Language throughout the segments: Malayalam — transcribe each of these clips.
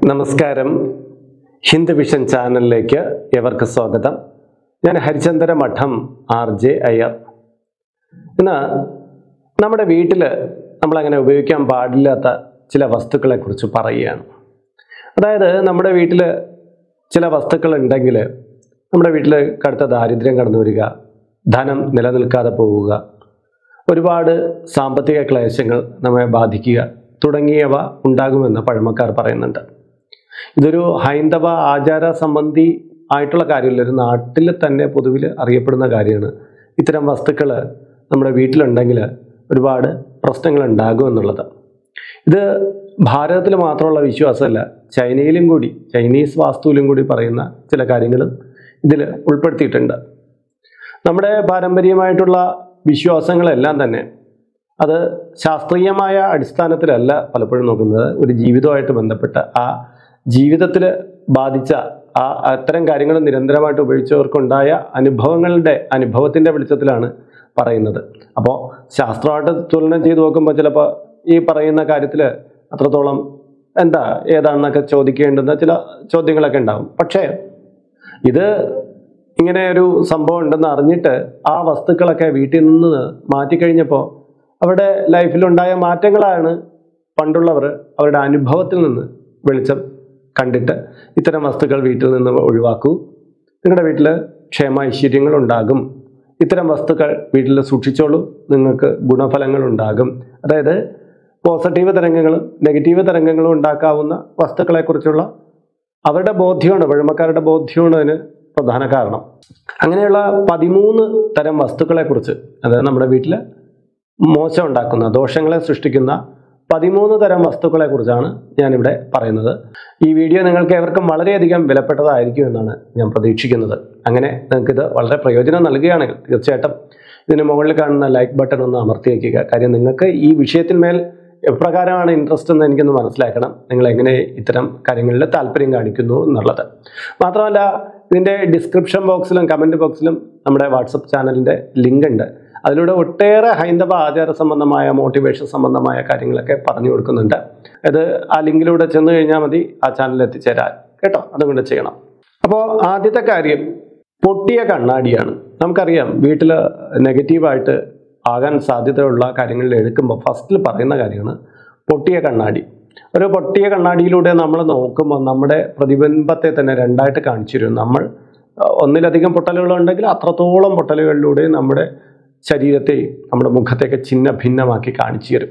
നമസ്കാരം. ഹിന്ദു വിഷൻ ചാനലിലേക്ക് ഏവർക്കും സ്വാഗതം. ഞാൻ ഹരിചന്ദ്ര മഠം RJ അയ്യർ. ഇന്ന് നമ്മുടെ വീട്ടിൽ നമ്മളങ്ങനെ ഉപയോഗിക്കാൻ പാടില്ലാത്ത ചില വസ്തുക്കളെ കുറിച്ച് പറയുകയാണ്. അതായത് നമ്മുടെ വീട്ടിൽ ചില വസ്തുക്കൾ ഉണ്ടെങ്കിൽ നമ്മുടെ വീട്ടിൽ കടുത്ത ദാരിദ്ര്യം കടന്നു വരിക, ധനം നിലനിൽക്കാതെ പോവുക, ഒരുപാട് സാമ്പത്തിക ക്ലേശങ്ങൾ നമ്മെ ബാധിക്കുക തുടങ്ങിയവ ഉണ്ടാകുമെന്ന് പഴമക്കാർ പറയുന്നുണ്ട്. ഇതൊരു ഹൈന്ദവ ആചാര സംബന്ധി ആയിട്ടുള്ള കാര്യമില്ല, ഒരു നാട്ടിൽ തന്നെ പൊതുവിൽ അറിയപ്പെടുന്ന കാര്യമാണ്. ഇത്തരം വസ്തുക്കൾ നമ്മുടെ വീട്ടിലുണ്ടെങ്കിൽ ഒരുപാട് പ്രശ്നങ്ങൾ ഉണ്ടാകും എന്നുള്ളത്. ഇത് ഭാരതത്തിൽ മാത്രമുള്ള വിശ്വാസമല്ല, ചൈനയിലും കൂടി, ചൈനീസ് വാസ്തുവിലും കൂടി പറയുന്ന ചില കാര്യങ്ങളും ഇതിൽ ഉൾപ്പെടുത്തിയിട്ടുണ്ട്. നമ്മുടെ പാരമ്പര്യമായിട്ടുള്ള വിശ്വാസങ്ങളെല്ലാം തന്നെ അത് ശാസ്ത്രീയമായ അടിസ്ഥാനത്തിലല്ല പലപ്പോഴും നോക്കുന്നത്. ഒരു ജീവിതവുമായിട്ട് ബന്ധപ്പെട്ട ആ ജീവിതത്തിൽ ബാധിച്ച അത്തരം കാര്യങ്ങൾ നിരന്തരമായിട്ട് ഉപയോഗിച്ചവർക്കുണ്ടായ അനുഭവത്തിൻ്റെ വെളിച്ചത്തിലാണ് പറയുന്നത്. അപ്പോൾ ശാസ്ത്രമായിട്ട് തുലനം ചെയ്ത് നോക്കുമ്പോൾ ചിലപ്പോൾ ഈ പറയുന്ന കാര്യത്തിൽ അത്രത്തോളം ഏതാണെന്നൊക്കെ ചോദിക്കേണ്ടുന്ന ചില ചോദ്യങ്ങളൊക്കെ ഉണ്ടാകും. പക്ഷേ ഇത് ഇങ്ങനെ ഒരു സംഭവം ഉണ്ടെന്ന് അറിഞ്ഞിട്ട് ആ വസ്തുക്കളൊക്കെ വീട്ടിൽ നിന്ന് മാറ്റിക്കഴിഞ്ഞപ്പോൾ അവരുടെ ലൈഫിലുണ്ടായ മാറ്റങ്ങളാണ് പണ്ടുള്ളവർ അവരുടെ അനുഭവത്തിൽ നിന്ന് വെളിച്ചം കണ്ടിട്ട് ഇത്തരം വസ്തുക്കൾ വീട്ടിൽ നിന്ന് ഒഴിവാക്കൂ, നിങ്ങളുടെ വീട്ടിൽ ക്ഷേമ ഐശ്വര്യങ്ങൾ ഉണ്ടാകും, ഇത്തരം വസ്തുക്കൾ വീട്ടിൽ സൂക്ഷിച്ചോളൂ, നിങ്ങൾക്ക് ഗുണഫലങ്ങൾ ഉണ്ടാകും. അതായത് പോസിറ്റീവ് തരംഗങ്ങളും നെഗറ്റീവ് തരംഗങ്ങളും ഉണ്ടാക്കാവുന്ന വസ്തുക്കളെക്കുറിച്ചുള്ള അവരുടെ ബോധ്യമാണ്, പഴമക്കാരുടെ ബോധ്യമാണ് അതിന് പ്രധാന കാരണം. അങ്ങനെയുള്ള 13 തരം വസ്തുക്കളെക്കുറിച്ച്, അതായത് നമ്മുടെ വീട്ടിൽ മോശം ഉണ്ടാക്കുന്ന, ദോഷങ്ങളെ സൃഷ്ടിക്കുന്ന 13 തരം വസ്തുക്കളെ കുറിച്ചാണ് ഞാനിവിടെ പറയുന്നത്. ഈ വീഡിയോ നിങ്ങൾക്ക് ഏവർക്കും വളരെയധികം വിലപ്പെട്ടതായിരിക്കും എന്നാണ് ഞാൻ പ്രതീക്ഷിക്കുന്നത്. അങ്ങനെ നിങ്ങൾക്കിത് വളരെ പ്രയോജനം നൽകുകയാണെങ്കിൽ തീർച്ചയായിട്ടും ഇതിന് മുകളിൽ കാണുന്ന ലൈക്ക് ബട്ടൺ ഒന്ന് അമർത്തി വയ്ക്കുക. കാര്യം നിങ്ങൾക്ക് ഈ വിഷയത്തിന്മേൽ എപ്രകാരമാണ് ഇൻട്രസ്റ്റ് എന്ന് എനിക്കൊന്ന് മനസ്സിലാക്കണം, നിങ്ങൾ എങ്ങനെ ഇത്തരം കാര്യങ്ങളിൽ താല്പര്യം കാണിക്കുന്നു എന്നുള്ളത്. മാത്രമല്ല, ഇതിൻ്റെ ഡിസ്ക്രിപ്ഷൻ ബോക്സിലും കമൻറ്റ് ബോക്സിലും നമ്മുടെ വാട്സപ്പ് ചാനലിൻ്റെ ലിങ്ക് ഉണ്ട്. അതിലൂടെ ഒട്ടേറെ ഹൈന്ദവ ആചാര സംബന്ധമായ, മോട്ടിവേഷൻ സംബന്ധമായ കാര്യങ്ങളൊക്കെ പറഞ്ഞു കൊടുക്കുന്നുണ്ട്. അത് ആ ലിങ്കിലൂടെ ചെന്ന് കഴിഞ്ഞാൽ മതി ആ ചാനലിൽ എത്തിച്ചേരാൻ കേട്ടോ. അതുകൊണ്ട് ചെയ്യണം. അപ്പോൾ ആദ്യത്തെ കാര്യം പൊട്ടിയ കണ്ണാടിയാണ്. നമുക്കറിയാം, വീട്ടിൽ നെഗറ്റീവായിട്ട് ആകാൻ സാധ്യതയുള്ള കാര്യങ്ങളിൽ എടുക്കുമ്പോൾ ഫസ്റ്റിൽ പറയുന്ന കാര്യമാണ് പൊട്ടിയ കണ്ണാടി. ഒരു പൊട്ടിയ കണ്ണാടിയിലൂടെ നമ്മൾ നോക്കുമ്പോൾ നമ്മുടെ പ്രതിബിംബത്തെ തന്നെ രണ്ടായിട്ട് കാണിച്ചു തരും. നമ്മൾ ഒന്നിലധികം പൊട്ടലുകളുണ്ടെങ്കിൽ അത്രത്തോളം പൊട്ടലുകളിലൂടെ നമ്മുടെ ശരീരത്തെയും നമ്മുടെ മുഖത്തെയൊക്കെ ഛിന്ന ഭിന്നമാക്കി കാണിച്ചു തരും.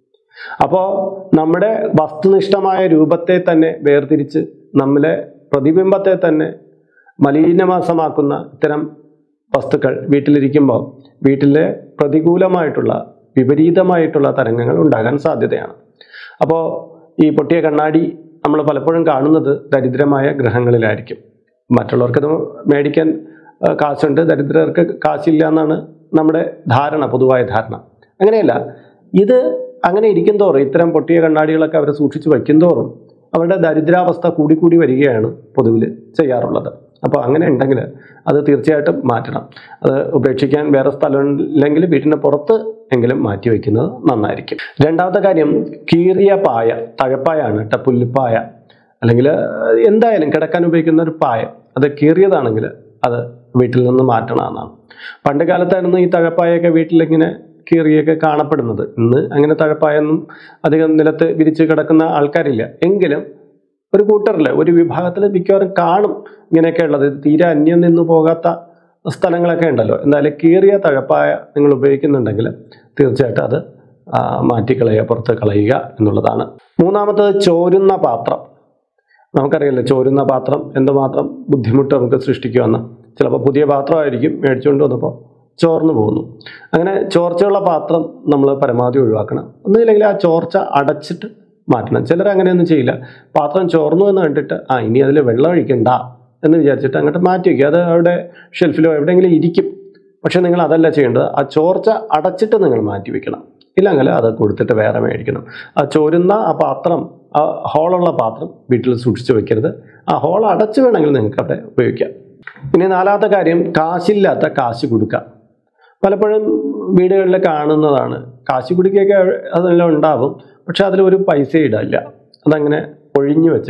അപ്പോൾ നമ്മുടെ വസ്തുനിഷ്ഠമായ രൂപത്തെ തന്നെ വേർതിരിച്ച് നമ്മളെ പ്രതിബിംബത്തെ തന്നെ മലിനമാസമാക്കുന്ന ഇത്തരം വസ്തുക്കൾ വീട്ടിലിരിക്കുമ്പോൾ വീട്ടിലെ പ്രതികൂലമായിട്ടുള്ള, വിപരീതമായിട്ടുള്ള തരംഗങ്ങൾ ഉണ്ടാകാൻ സാധ്യതയാണ്. അപ്പോൾ ഈ പൊട്ടിയ കണ്ണാടി നമ്മൾ പലപ്പോഴും കാണുന്നത് ദരിദ്രമായ ഗ്രഹങ്ങളിലായിരിക്കും. മറ്റുള്ളവർക്കത് മേടിക്കാൻ കാശുണ്ട്, ദരിദ്രർക്ക് കാശില്ല എന്നാണ് നമ്മുടെ ധാരണ, പൊതുവായ ധാരണ. അങ്ങനെയല്ല, ഇത് അങ്ങനെ ഇരിക്കും തോറും, ഇത്തരം പൊട്ടിയ കണ്ണാടികളൊക്കെ അവർ സൂക്ഷിച്ച് വയ്ക്കും തോറും അവരുടെ ദരിദ്രാവസ്ഥ കൂടിക്കൂടി വരികയാണ് പൊതുവിൽ ചെയ്യാറുള്ളത്. അപ്പോൾ അങ്ങനെ ഉണ്ടെങ്കിൽ അത് തീർച്ചയായിട്ടും മാറ്റണം. അത് ഉപേക്ഷിക്കാൻ വേറെ സ്ഥലമില്ലെങ്കിൽ വീട്ടിൻ്റെ പുറത്ത് എങ്കിലും മാറ്റി വയ്ക്കുന്നത് നന്നായിരിക്കും. രണ്ടാമത്തെ കാര്യം കീറിയ പായ, തഴപ്പായാണ് കേട്ടോ, പുല്ലുപ്പായ അല്ലെങ്കിൽ എന്തായാലും കിടക്കാൻ ഉപയോഗിക്കുന്ന ഒരു പായ, അത് കീറിയതാണെങ്കിൽ അത് വീട്ടിൽ നിന്ന് മാറ്റണമെന്നാണ്. പണ്ട് കാലത്തായിരുന്നു ഈ തഴപ്പായൊക്കെ വീട്ടിലിങ്ങനെ കീറിയൊക്കെ കാണപ്പെടുന്നത്. ഇന്ന് അങ്ങനെ തഴപ്പായൊന്നും അധികം നിലത്ത് വിരിച്ച് കിടക്കുന്ന ആൾക്കാരില്ല. എങ്കിലും ഒരു കൂട്ടറിൽ, ഒരു വിഭാഗത്തിൽ മിക്കവാറും കാണും ഇങ്ങനെയൊക്കെ ഉള്ളത്. തീരെ അന്യം നിന്ന് പോകാത്ത സ്ഥലങ്ങളൊക്കെ ഉണ്ടല്ലോ. എന്തായാലും കീറിയ തഴപ്പായ നിങ്ങൾ ഉപയോഗിക്കുന്നുണ്ടെങ്കിൽ തീർച്ചയായിട്ടും അത് മാറ്റിക്കളയുക, പുറത്ത് കളയുക എന്നുള്ളതാണ്. മൂന്നാമത്തത് ചോരുന്ന പാത്രം. നമുക്കറിയാമല്ലോ, ചോരുന്ന പാത്രം എന്തുമാത്രം ബുദ്ധിമുട്ട് നമുക്ക് സൃഷ്ടിക്കുമെന്ന്. ചിലപ്പോൾ പുതിയ പാത്രമായിരിക്കും, മേടിച്ചുകൊണ്ട് വന്നപ്പോൾ ചോർന്നു പോകുന്നു. അങ്ങനെ ചോർച്ചയുള്ള പാത്രം നമ്മൾ പരമാവധി ഒഴിവാക്കണം. ഒന്നുമില്ലെങ്കിൽ ആ ചോർച്ച അടച്ചിട്ട് മാറ്റണം. ചിലർ അങ്ങനെയൊന്നും ചെയ്യില്ല. പാത്രം ചോർന്നു എന്ന് കണ്ടിട്ട് ഇനി അതിൽ വെള്ളം ഒഴിക്കണ്ട എന്ന് വിചാരിച്ചിട്ട് അങ്ങോട്ട് മാറ്റി വയ്ക്കുക. അത് അവിടെ ഷെൽഫിലോ എവിടെയെങ്കിലും ഇരിക്കും. പക്ഷെ നിങ്ങൾ അതല്ല ചെയ്യേണ്ടത്, ആ ചോർച്ച അടച്ചിട്ട് നിങ്ങൾ മാറ്റി വയ്ക്കണം. ഇല്ലെങ്കിൽ അത് കൊടുത്തിട്ട് വേറെ മേടിക്കണം. ആ ചോരുന്ന ആ പാത്രം, ആ ഹോളുള്ള പാത്രം വീട്ടിൽ സൂക്ഷിച്ച് വെക്കരുത്. ആ ഹോൾ അടച്ച് വേണമെങ്കിൽ നിങ്ങൾക്ക് അവിടെ ഉപയോഗിക്കാം. ഇനി നാലാമത്തെ കാര്യം, കാശില്ലാത്ത കാശ് കൊടുക്കുക. പലപ്പോഴും വീടുകളിൽ കാണുന്നതാണ്. കാശ് കുടിക്കൊക്കെ അതെല്ലാം ഉണ്ടാവും, പക്ഷെ അതിലൊരു പൈസ ഇടില്ല, അതങ്ങനെ ഒഴിഞ്ഞു വെച്ചേക്കും.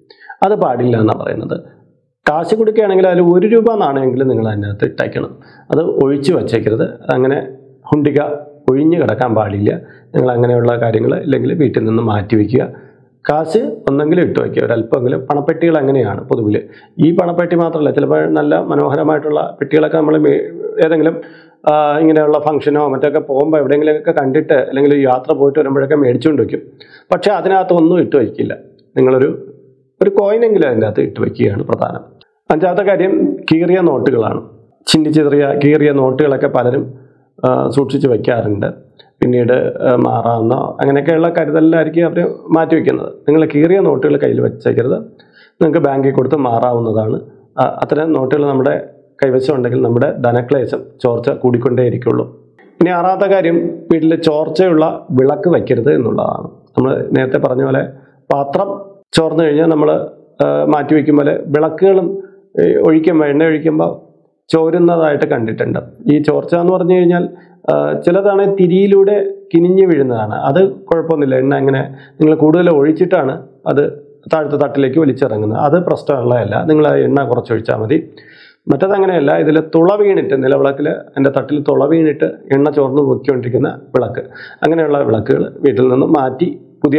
അത് പാടില്ല എന്നാണ് പറയുന്നത്. കാശ് കൊടുക്കുകയാണെങ്കിൽ അതിൽ 1 രൂപ നാണയമെങ്കിലും നിങ്ങൾ അതിനകത്ത് ഇട്ടേക്കണം. അത് ഒഴിച്ചു വച്ചേക്കരുത്. അങ്ങനെ ഹുണ്ടിക ഒഴിഞ്ഞു കിടക്കാൻ പാടില്ല. നിങ്ങൾ അങ്ങനെയുള്ള കാര്യങ്ങൾ ഇല്ലെങ്കിൽ വീട്ടിൽ നിന്ന് മാറ്റി വയ്ക്കുക. കാശ് ഒന്നെങ്കിലും ഇട്ട് വയ്ക്കുക, ഒരല്പമെങ്കിലും. പണപ്പെട്ടികൾ അങ്ങനെയാണ് പൊതുവിൽ. ഈ പണപ്പെട്ടി മാത്രമല്ല, ചിലപ്പോൾ നല്ല മനോഹരമായിട്ടുള്ള പെട്ടികളൊക്കെ നമ്മൾ ഏതെങ്കിലും ഇങ്ങനെയുള്ള ഫംഗ്ഷനോ മറ്റൊക്കെ പോകുമ്പോൾ എവിടെയെങ്കിലുമൊക്കെ കണ്ടിട്ട് അല്ലെങ്കിൽ യാത്ര പോയിട്ട് വരുമ്പോഴൊക്കെ മേടിച്ചുകൊണ്ട് വയ്ക്കും. പക്ഷേ അതിനകത്തൊന്നും ഇട്ട് വയ്ക്കില്ല. നിങ്ങളൊരു കോയിനെങ്കിലും അതിൻ്റെ അകത്ത് ഇട്ട് വയ്ക്കുകയാണ് പ്രധാനം. 5ാമത്തെ കാര്യം കീറിയ നോട്ടുകളാണ്. കീറിയ നോട്ടുകളൊക്കെ പലരും സൂക്ഷിച്ച് വയ്ക്കാറുണ്ട്. പിന്നീട് മാറാവുന്ന അങ്ങനെയൊക്കെയുള്ള കരുതലിലായിരിക്കും അവർ മാറ്റി വയ്ക്കുന്നത്. നിങ്ങൾ കീറിയ നോട്ടുകൾ കയ്യിൽ വെച്ചേക്കരുത്. നിങ്ങൾക്ക് ബാങ്കിൽ കൊടുത്ത് മാറാവുന്നതാണ്. അത്തരം നോട്ടുകൾ നമ്മുടെ കൈവശം ഉണ്ടെങ്കിൽ നമ്മുടെ ധനക്ലേശം ചോർച്ച കൂടിക്കൊണ്ടേയിരിക്കുള്ളൂ. ഇനി 6ാമത്തെ കാര്യം, വീട്ടിൽ ചോർച്ചയുള്ള വിളക്ക് വയ്ക്കരുത് എന്നുള്ളതാണ്. നമ്മൾ നേരത്തെ പറഞ്ഞ പോലെ പാത്രം ചോർന്നു കഴിഞ്ഞാൽ നമ്മൾ മാറ്റി വയ്ക്കും പോലെ വിളക്കുകളും എണ്ണ ഒഴിക്കുമ്പോൾ ചോരുന്നതായിട്ട് കണ്ടിട്ടുണ്ട്. ഈ ചോർച്ച എന്ന് പറഞ്ഞു കഴിഞ്ഞാൽ ചിലതാണ് തിരിയിലൂടെ കിനിഞ്ഞു വീഴുന്നതാണ്. അത് കുഴപ്പമൊന്നുമില്ല. എണ്ണ ഇങ്ങനെ നിങ്ങൾ കൂടുതൽ ഒഴിച്ചിട്ടാണ് അത് താഴത്തെ തട്ടിലേക്ക് വലിച്ചിറങ്ങുന്നത്. അത് പ്രശ്നമുള്ളതല്ല. നിങ്ങൾ എണ്ണ കുറച്ചൊഴിച്ചാൽ മതി. മറ്റതങ്ങനെയല്ല. ഇതിൽ തുള വീണിട്ട്, നിലവിളക്കിൽ എൻ്റെ തട്ടിൽ തുള വീണിട്ട് എണ്ണ ചോർന്ന് നോക്കിക്കൊണ്ടിരിക്കുന്ന വിളക്ക്, അങ്ങനെയുള്ള വിളക്കുകൾ വീട്ടിൽ നിന്ന് മാറ്റി പുതിയ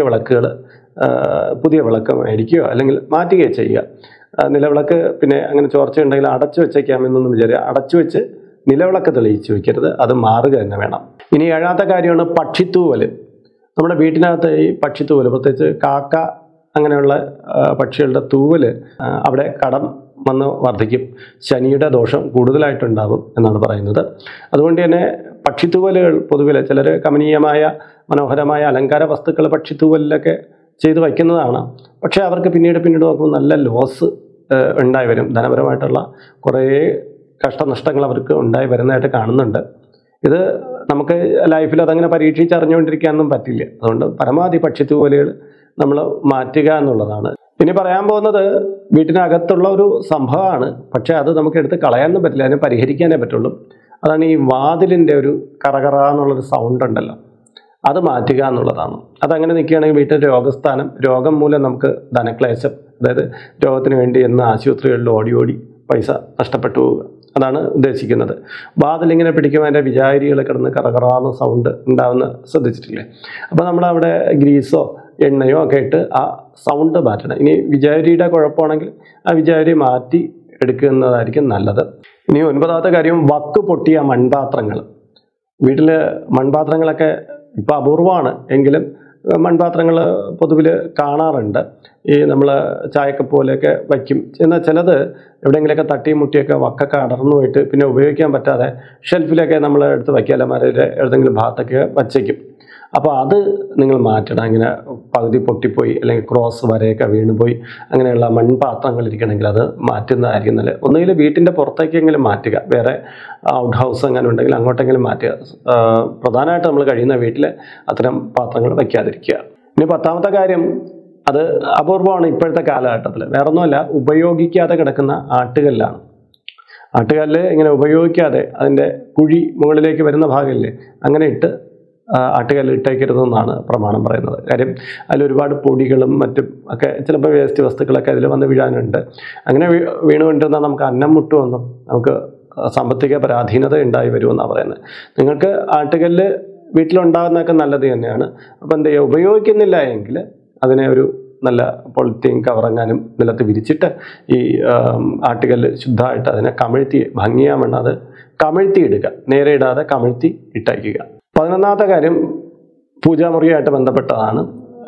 വിളക്ക് മേടിക്കുകയോ അല്ലെങ്കിൽ മാറ്റുകയോ ചെയ്യുക. നിലവിളക്ക് പിന്നെ അങ്ങനെ ചോർച്ചയുണ്ടെങ്കിൽ അടച്ചു വെച്ചേക്കാമെന്നൊന്നും വിചാരിക്കുക. അടച്ചു വെച്ച് നിലവിളക്ക് തെളിയിച്ച് വയ്ക്കരുത്. അത് മാറുക തന്നെ വേണം. ഇനി 7ാമത്തെ കാര്യമാണ് പക്ഷിത്തൂവൽ. നമ്മുടെ വീട്ടിനകത്ത് ഈ പക്ഷിത്തൂവൽ, പ്രത്യേകിച്ച് കാക്ക അങ്ങനെയുള്ള പക്ഷികളുടെ തൂവൽ അവിടെ കടം വന്ന് വർദ്ധിക്കും. ശനിയുടെ ദോഷം കൂടുതലായിട്ടുണ്ടാകും എന്നാണ് പറയുന്നത്. അതുകൊണ്ട് തന്നെ പക്ഷിത്തൂവലുകൾ പൊതുവിൽ ചിലർ കമനീയമായ മനോഹരമായ അലങ്കാര വസ്തുക്കൾ പക്ഷിത്തൂവലിലൊക്കെ ചെയ്ത് വയ്ക്കുന്നതാണ്. പക്ഷേ അവർക്ക് പിന്നീട് നോക്കുമ്പോൾ നല്ല ലോസ് ഉണ്ടായി വരും. ധനപരമായിട്ടുള്ള കുറേ കഷ്ടനഷ്ടങ്ങൾ അവർക്ക് ഉണ്ടായി വരുന്നതായിട്ട് കാണുന്നുണ്ട്. ഇത് നമുക്ക് ലൈഫിൽ അതങ്ങനെ പരീക്ഷിച്ചറിഞ്ഞുകൊണ്ടിരിക്കാനൊന്നും പറ്റില്ല. അതുകൊണ്ട് പരമാവധി പക്ഷിത്തൂവലുകൾ നമ്മൾ മാറ്റുക എന്നുള്ളതാണ്. ഇനി പറയാൻ പോകുന്നത് വീട്ടിനകത്തുള്ള ഒരു സംഭവമാണ്. പക്ഷേ അത് നമുക്ക് എടുത്ത് കളയാനൊന്നും പറ്റില്ല. അതിനെ പരിഹരിക്കാനേ പറ്റുള്ളൂ. അതാണ് ഈ വാതിലിൻ്റെ ഒരു കറകറ എന്നുള്ളൊരു സൗണ്ട് ഉണ്ടല്ലോ, അത് മാറ്റുക എന്നുള്ളതാണ്. അതങ്ങനെ നിൽക്കുകയാണെങ്കിൽ വീട്ടിൽ രോഗം മൂലം നമുക്ക് ധനക്ലേശം, അതായത് രോഗത്തിന് വേണ്ടി എന്ന് ആശുപത്രികളിൽ ഓടി പൈസ നഷ്ടപ്പെട്ടു പോവുക, അതാണ് ഉദ്ദേശിക്കുന്നത്. വാതിലിങ്ങനെ പിടിക്കുമ്പോൾ അതിൻ്റെ വിചാരികൾ കിടന്ന് കറകറാന്ന് സൗണ്ട് ഉണ്ടാവുന്ന ശ്രദ്ധിച്ചിട്ടില്ലേ? അപ്പോൾ നമ്മളവിടെ ഗ്രീസോ എണ്ണയോ ഒക്കെ ഇട്ട് ആ സൗണ്ട് മാറ്റണം. ഇനി വിചാരിയുടെ കുഴപ്പമാണെങ്കിൽ ആ വിചാരി മാറ്റി എടുക്കുന്നതായിരിക്കും നല്ലത്. ഇനി 9ാമത്തെ കാര്യം, വക്ക് പൊട്ടിയ മൺപാത്രങ്ങൾ. വീട്ടിൽ മൺപാത്രങ്ങളൊക്കെ ഇപ്പം അപൂർവമാണ്, എങ്കിലും മൺപാത്രങ്ങൾ പൊതുവിൽ കാണാറുണ്ട്. ഈ നമ്മൾ ചായക്കപ്പ് പോലെയൊക്കെ വയ്ക്കും. എന്നാൽ ചിലത് എവിടെയെങ്കിലുമൊക്കെ തട്ടിയും മുട്ടിയൊക്കെ വക്കൊക്കെ അടർന്നു പോയിട്ട് പിന്നെ ഉപയോഗിക്കാൻ പറ്റാതെ ഷെൽഫിലൊക്കെ നമ്മൾ എടുത്ത് വയ്ക്കുക, അലമാരയുടെ ഏതെങ്കിലും ഭാഗത്തൊക്കെ വച്ചേക്കും. അപ്പോൾ അത് നിങ്ങൾ മാറ്റണം. ഇങ്ങനെ പകുതി പൊട്ടിപ്പോയി അല്ലെങ്കിൽ ക്രോസ് വരെയൊക്കെ വീണുപോയി അങ്ങനെയുള്ള മൺപാത്രങ്ങൾ ഇരിക്കണമെങ്കിൽ അത് മാറ്റുന്നതായിരിക്കും നല്ലത്. ഒന്നുകിൽ വീട്ടിൻ്റെ പുറത്തേക്കെങ്കിലും മാറ്റുക, വേറെ ഔട്ട് ഹൗസ് അങ്ങനെ ഉണ്ടെങ്കിൽ അങ്ങോട്ടെങ്കിലും മാറ്റുക. പ്രധാനമായിട്ട് നമ്മൾ കഴിയുന്ന വീട്ടിൽ അത്തരം പാത്രങ്ങൾ വയ്ക്കാതിരിക്കുക. ഇനി 10ാമത്തെ കാര്യം, അത് അപൂർവമാണ് ഇപ്പോഴത്തെ കാലഘട്ടത്തിൽ. വേറൊന്നുമല്ല, ഉപയോഗിക്കാതെ കിടക്കുന്ന ആട്ടുകല്ലാണ്. ആട്ടുകല്ല് ഇങ്ങനെ ഉപയോഗിക്കാതെ അതിൻ്റെ കുഴി മുകളിലേക്ക് വരുന്ന ഭാഗമില്ലേ, അങ്ങനെ ഇട്ട് ആട്ടുകല്ല് ഇട്ടേക്കരുതെന്നാണ് പ്രമാണം പറയുന്നത്. കാര്യം അതിലൊരുപാട് പൊടികളും മറ്റും ഒക്കെ ചിലപ്പോൾ വേസ്റ്റ് വസ്തുക്കളൊക്കെ അതിൽ വന്ന് വീഴാനുണ്ട്. അങ്ങനെ വീണുകൊണ്ടിരുന്നാൽ നമുക്ക് അന്നം മുട്ടുമെന്നും നമുക്ക് സാമ്പത്തിക പരാധീനത ഉണ്ടായി വരുമെന്നാണ് പറയുന്നത്. നിങ്ങൾക്ക് ആട്ടുകല്ല് വീട്ടിലുണ്ടാകുന്നതൊക്കെ നല്ലത് തന്നെയാണ്. അപ്പോൾ എന്ത് ചെയ്യുക, ഉപയോഗിക്കുന്നില്ല എങ്കിൽ അതിനെ ഒരു നല്ല പൊളിത്തീൻ കവറങ്ങാനും നിലത്ത് വിരിച്ചിട്ട് ഈ ആട്ടുകല്ല് ശുദ്ധമായിട്ട് അതിനെ കമിഴ്ത്തി ഭംഗിയാവണ്ണം അത് കമിഴ്ത്തി ഇടുക, നേരെ ഇടാതെ കമിഴ്ത്തി ഇട്ടയക്കുക. 11ാമത്തെ കാര്യം പൂജാമുറിയായിട്ട് ബന്ധപ്പെട്ടതാണ്.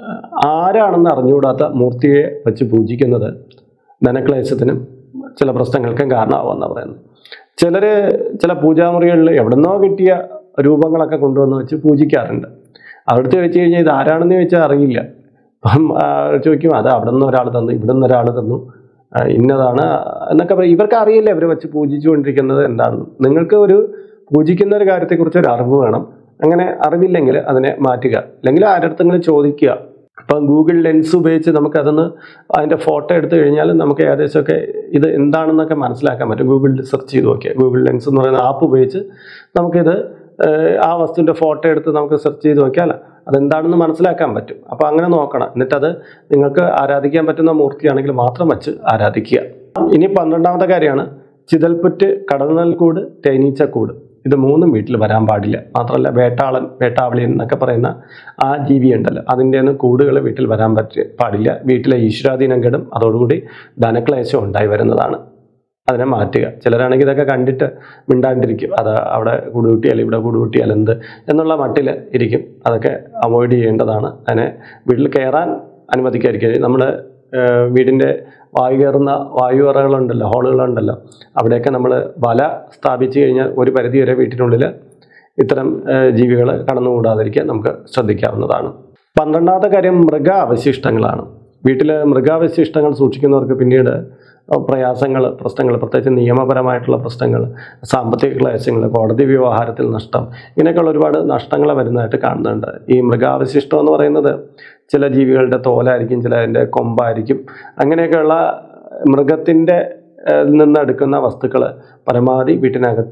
ആരാണെന്ന് അറിഞ്ഞുകൂടാത്ത മൂർത്തിയെ വെച്ച് പൂജിക്കുന്നത് ധനക്ലേശത്തിനും ചില പ്രശ്നങ്ങൾക്കും കാരണമാവുമെന്നാണ് പറയുന്നത്. ചില പൂജാമുറികളിൽ എവിടുന്നോ കിട്ടിയ രൂപങ്ങളൊക്കെ കൊണ്ടുവന്ന് വെച്ച് പൂജിക്കാറുണ്ട്. അവിടുത്തെ വെച്ച് കഴിഞ്ഞാൽ ഇത് ആരാണെന്ന് ചോദിച്ചാൽ അറിയില്ല. അപ്പം ചോദിക്കും, അത് അവിടെ നിന്ന് ഒരാൾ തന്നു, ഇവിടെ നിന്ന് ഒരാൾ തന്നു, ഇന്നതാണ് എന്നൊക്കെ പറയും. ഇവർക്ക് അറിയില്ല ഇവർ വെച്ച് പൂജിച്ചുകൊണ്ടിരിക്കുന്നത് എന്താണെന്ന്. നിങ്ങൾക്ക് ഒരു പൂജിക്കുന്ന ഒരു കാര്യത്തെക്കുറിച്ച് ഒരു അറിവ് വേണം. അങ്ങനെ അറിവില്ലെങ്കിൽ അതിനെ മാറ്റുക, അല്ലെങ്കിൽ ആരടുത്തെങ്കിലും ചോദിക്കുക. അപ്പം ഗൂഗിൾ ലെൻസ് ഉപയോഗിച്ച് നമുക്കതൊന്ന് അതിൻ്റെ ഫോട്ടോ എടുത്തു കഴിഞ്ഞാൽ നമുക്ക് ഏകദേശമൊക്കെ ഇത് എന്താണെന്നൊക്കെ മനസ്സിലാക്കാൻ പറ്റും. ഗൂഗിളിൽ സെർച്ച് ചെയ്ത് നോക്കിയാൽ, ഗൂഗിൾ ലെൻസ് എന്ന് പറയുന്ന ആപ്പ് ഉപയോഗിച്ച് നമുക്കിത് ആ വസ്തുവിൻ്റെ ഫോട്ടോ എടുത്ത് നമുക്ക് സെർച്ച് ചെയ്ത് നോക്കിയാൽ അതെന്താണെന്ന് മനസ്സിലാക്കാൻ പറ്റും. അപ്പോൾ അങ്ങനെ നോക്കണം. എന്നിട്ടത് നിങ്ങൾക്ക് ആരാധിക്കാൻ പറ്റുന്ന മൂർത്തിയാണെങ്കിൽ മാത്രം വച്ച് ആരാധിക്കുക. ഇനി 12ാമത്തെ കാര്യമാണ് ചിതൽപുറ്റ്, കടന്നൽക്കൂട്, തേനീച്ചക്കൂട്. ഇത് 3ഉം വീട്ടിൽ വരാൻ പാടില്ല. മാത്രമല്ല വേട്ടാളൻ, വേട്ടാവളി എന്നൊക്കെ പറയുന്ന ആ ജീവി ഉണ്ടല്ലോ, അതിൻ്റെ ഒന്നും കൂടുകൾ വീട്ടിൽ വരാൻ പാടില്ല. വീട്ടിലെ ഈശ്വരാധീനം കെടും. അതോടുകൂടി ധനക്ലേശം ഉണ്ടായി വരുന്നതാണ്. അതിനെ മാറ്റുക. ചിലരാണെങ്കിൽ ഇതൊക്കെ കണ്ടിട്ട് മിണ്ടാണ്ടിരിക്കും. അത് അവിടെ കൂടുകൂട്ടിയാൽ ഇവിടെ കൂട്ടുകൂട്ടിയാൽ എന്ത് എന്നുള്ള മട്ടിൽ ഇരിക്കും. അതൊക്കെ അവോയ്ഡ് ചെയ്യേണ്ടതാണ്. അതിനെ വീട്ടിൽ കയറാൻ അനുവദിക്കാതിരിക്കുക. നമ്മുടെ വീടിൻ്റെ വായു കയറുന്ന വായുവറകളുണ്ടല്ലോ, ഹോളുകളുണ്ടല്ലോ, അവിടെയൊക്കെ നമ്മൾ വല സ്ഥാപിച്ചു കഴിഞ്ഞാൽ ഒരു പരിധി വരെ വീട്ടിനുള്ളിൽ ഇത്തരം ജീവികൾ കടന്നുകൂടാതിരിക്കാൻ നമുക്ക് ശ്രദ്ധിക്കാവുന്നതാണ്. 12ാമത്തെ കാര്യം മൃഗാവശിഷ്ടങ്ങളാണ്. വീട്ടിൽ മൃഗാവശിഷ്ടങ്ങൾ സൂക്ഷിക്കുന്നവർക്ക് പിന്നീട് പ്രയാസങ്ങൾ, പ്രശ്നങ്ങൾ, പ്രത്യേകിച്ച് നിയമപരമായിട്ടുള്ള പ്രശ്നങ്ങൾ, സാമ്പത്തിക ക്ലേശങ്ങൾ, കോടതി വ്യവഹാരത്തിൽ നഷ്ടം, ഇങ്ങനെയൊക്കെയുള്ള ഒരുപാട് നഷ്ടങ്ങൾ വരുന്നതായിട്ട് കാണുന്നുണ്ട്. ഈ മൃഗാവശിഷ്ടം എന്ന് പറയുന്നത് ചില ജീവികളുടെ തോലായിരിക്കും, ചിലതിൻ്റെ കൊമ്പായിരിക്കും. അങ്ങനെയൊക്കെയുള്ള മൃഗത്തിൻ്റെ നിന്നെടുക്കുന്ന വസ്തുക്കൾ പരമാവധി വീട്ടിനകത്ത്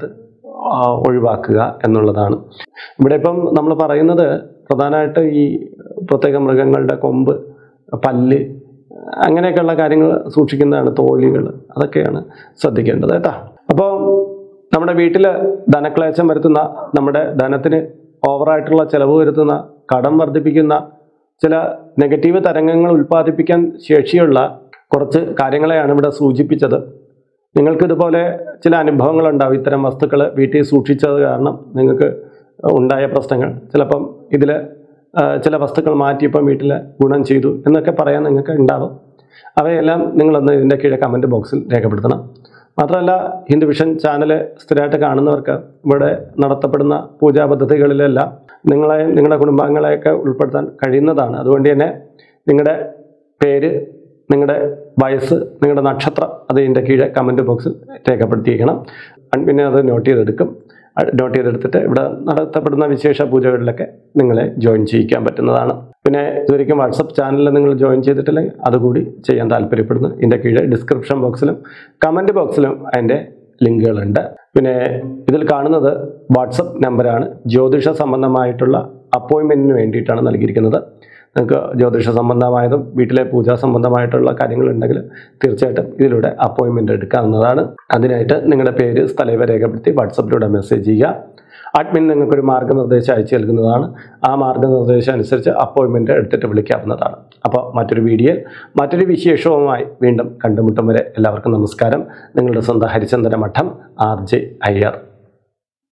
ഒഴിവാക്കുക എന്നുള്ളതാണ്. ഇവിടെ ഇപ്പം നമ്മൾ പറയുന്നത് പ്രധാനമായിട്ട് ഈ പ്രത്യേക മൃഗങ്ങളുടെ കൊമ്പ്, പല്ല്, അങ്ങനെയൊക്കെയുള്ള കാര്യങ്ങൾ സൂക്ഷിക്കുന്നതാണ്. തോലുകൾ, അതൊക്കെയാണ് ശ്രദ്ധിക്കേണ്ടത് കേട്ടോ. അപ്പോൾ നമ്മുടെ വീട്ടിൽ ധനക്ലേശം വരുത്തുന്ന, നമ്മുടെ ധനത്തിന് ഓവറായിട്ടുള്ള ചിലവ് വരുത്തുന്ന, കടം വർദ്ധിപ്പിക്കുന്ന, ചില നെഗറ്റീവ് തരംഗങ്ങൾ ഉൽപ്പാദിപ്പിക്കാൻ ശേഷിയുള്ള കുറച്ച് കാര്യങ്ങളെയാണ് ഇവിടെ സൂചിപ്പിച്ചത്. നിങ്ങൾക്കിതുപോലെ ചില അനുഭവങ്ങളുണ്ടാവും. ഇത്തരം വസ്തുക്കൾ വീട്ടിൽ സൂക്ഷിച്ചത് കാരണം നിങ്ങൾക്ക് ഉണ്ടായ പ്രശ്നങ്ങൾ, ചിലപ്പം ഇതിൽ ചില വസ്തുക്കൾ മാറ്റിയപ്പം വീട്ടിൽ ഗുണം ചെയ്തു എന്നൊക്കെ പറയാൻ നിങ്ങൾക്ക് ഉണ്ടാവും. അവയെല്ലാം നിങ്ങളൊന്ന് ഇതിൻ്റെ കീഴെ കമൻറ്റ് ബോക്സിൽ രേഖപ്പെടുത്തണം. മാത്രമല്ല, ഹിന്ദു വിഷൻ ചാനൽ സ്ഥിരമായിട്ട് കാണുന്നവർക്ക് ഇവിടെ നടത്തപ്പെടുന്ന പൂജാ പദ്ധതികളിലെല്ലാം നിങ്ങളുടെ കുടുംബാംഗങ്ങളെയൊക്കെ ഉൾപ്പെടുത്താൻ കഴിയുന്നതാണ്. അതുകൊണ്ട് തന്നെ നിങ്ങളുടെ പേര്, നിങ്ങളുടെ വയസ്സ്, നിങ്ങളുടെ നക്ഷത്രം അത് ഇതിൻ്റെ കീഴെ കമൻറ്റ് ബോക്സിൽ രേഖപ്പെടുത്തിയിരിക്കണം. പിന്നെ അത് നോട്ട് ചെയ്തെടുത്തിട്ട് ഇവിടെ നടത്തപ്പെടുന്ന വിശേഷ പൂജകളിലൊക്കെ നിങ്ങളെ ജോയിൻ ചെയ്യിക്കാൻ പറ്റുന്നതാണ്. പിന്നെ ഇതുവരെയും വാട്സപ്പ് ചാനലിൽ നിങ്ങൾ ജോയിൻ ചെയ്തിട്ടില്ലെങ്കിൽ അതുകൂടി ചെയ്യാൻ താല്പര്യപ്പെടുന്നു. ഇതിൻ്റെ കീഴെ ഡിസ്ക്രിപ്ഷൻ ബോക്സിലും കമൻറ്റ് ബോക്സിലും അതിൻ്റെ ലിങ്കുകളുണ്ട്. പിന്നെ ഇതിൽ കാണുന്നത് വാട്സപ്പ് നമ്പറാണ്. ജ്യോതിഷ സംബന്ധമായിട്ടുള്ള അപ്പോയിൻമെൻറ്റിന് വേണ്ടിയിട്ടാണ് നൽകിയിരിക്കുന്നത്. നിങ്ങൾക്ക് ജ്യോതിഷ സംബന്ധമായതും വീട്ടിലെ പൂജാ സംബന്ധമായിട്ടുള്ള കാര്യങ്ങളുണ്ടെങ്കിൽ തീർച്ചയായിട്ടും ഇതിലൂടെ അപ്പോയിൻമെൻറ്റ് എടുക്കാവുന്നതാണ്. അതിനായിട്ട് നിങ്ങളുടെ പേര്, സ്ഥലം രേഖപ്പെടുത്തി വാട്സപ്പിലൂടെ മെസ്സേജ് ചെയ്യുക. അഡ്മിൻ നിങ്ങൾക്കൊരു മാർഗ്ഗനിർദ്ദേശം അയച്ചു നൽകുന്നതാണ്. ആ മാർഗ്ഗനിർദ്ദേശം അനുസരിച്ച് അപ്പോയിൻമെൻറ്റ് എടുത്തിട്ട് വിളിക്കാവുന്നതാണ്. അപ്പോൾ മറ്റൊരു വീഡിയോയിൽ മറ്റൊരു വിശേഷവുമായി വീണ്ടും കണ്ടുമുട്ടും വരെ എല്ലാവർക്കും നമസ്കാരം. നിങ്ങളുടെ സ്വന്തം ഹരിചന്ദ്ര മഠം RJ അയ്യർ.